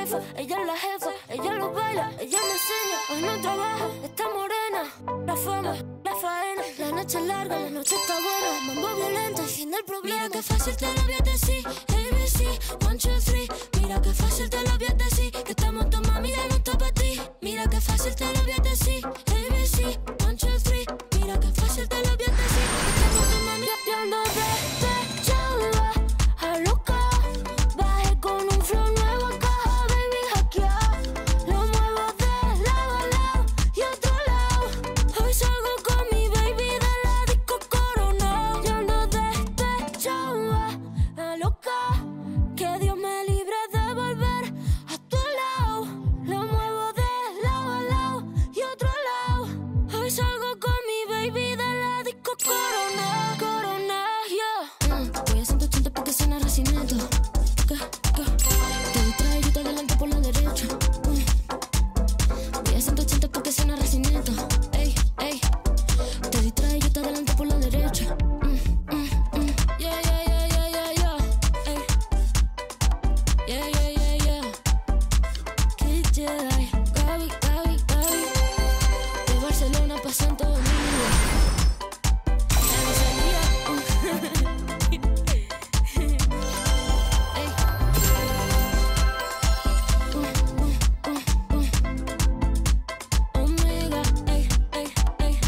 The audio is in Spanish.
rifa, ella es la jefa, ella lo baila, ella me enseña. Hoy no trabaja, está morena. La fama, la faena, la noche es larga, la noche está buena. Mambo violento, el fin del problema. Mira que fácil te lo voy a decir, ABC, 1, 2, 3. Mira que fácil te lo voy a decir, que estamos tu mami, ya no está para ti. Mira que fácil te lo voy a decir, ABC, 1, 2, 3. Mira que fácil te lo voy a decir, que estamos tu mami, ya ando despechada, a loca. Bajé con un flow nuevo a caja, baby, hackeado. Lo muevo de lado a lado y otro lado. Hoy salgo con mi baby de la disco Corona. Ya ando despechada, a loca. Que Dios me libre de volver a tu lado. Lo muevo de lado a lado y otro lado. Hoy salgo con mi baby de la disco Corona. Corona, yeah. Voy a 180 porque suena Recinito. Te distrae y te adelanto por la derecha. Voy a 180 porque suena Recinito. Ey, ey. Te distrae y te adelanto por la derecha. Yeah, yeah, yeah, yeah, yeah, yeah. Ey. Yeah, yeah, yeah, yeah. Kid Jedi, Gaby, Gaby, Gaby. De Barcelona pa' Santo Domingo. En Rosalía. Ey. Omega, ey, ey, ey.